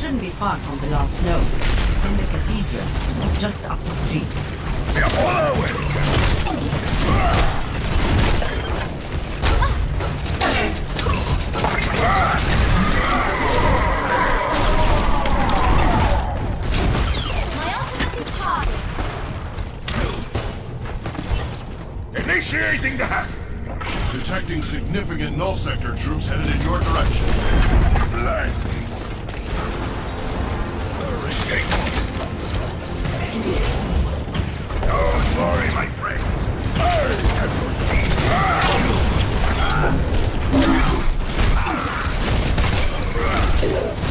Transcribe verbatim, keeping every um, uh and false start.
shouldn't be far from the last node. From the cathedral, just up the street. Initiating the hack! Detecting significant null sector troops headed in your direction. Blank. Don't worry, my friends. I have your shield.